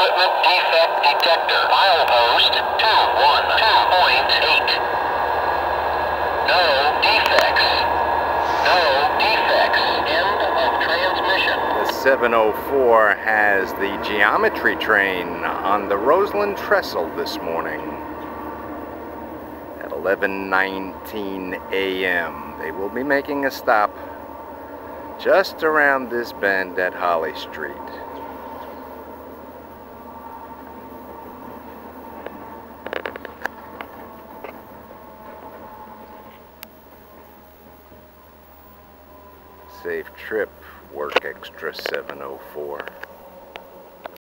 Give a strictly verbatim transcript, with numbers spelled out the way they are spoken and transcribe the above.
equipment defect detector. Milepost two one two point eight. No defects. No defects. End of transmission. The seven oh four has the geometry train on the Roseland Trestle this morning at eleven nineteen a m They will be making a stop just around this bend at Holly Street. Safe trip, Work Extra seven oh four.